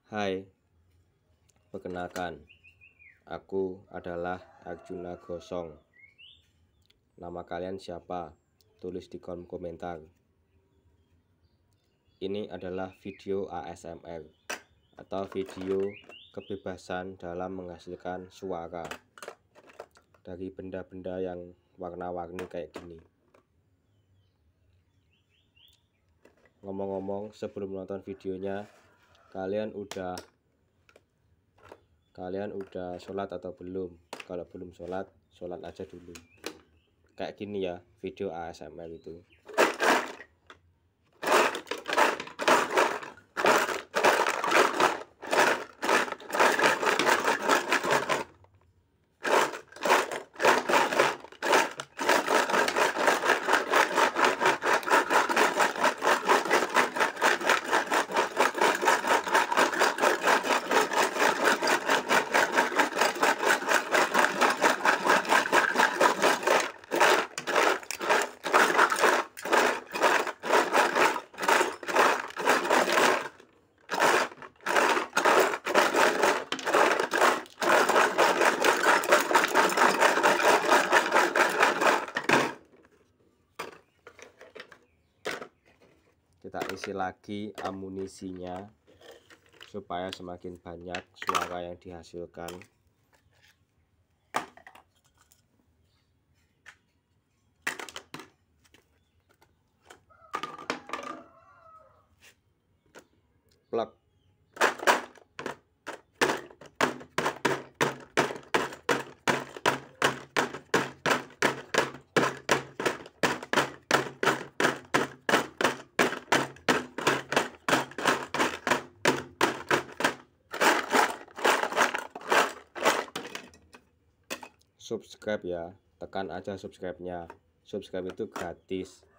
Hai, perkenalkan, aku adalah Arjuna Gosong. Nama kalian siapa? Tulis di kolom komentar. Ini adalah video ASMR atau video kebebasan dalam menghasilkan suara dari benda-benda yang warna-warni kayak gini. Ngomong-ngomong, sebelum nonton videonya, kalian udah sholat atau belum? Kalau belum sholat aja dulu. Kayak gini ya video ASMR itu. Kita isi lagi amunisinya supaya semakin banyak suara yang dihasilkan. Plug. Subscribe ya, tekan aja subscribe-nya. Subscribe itu gratis.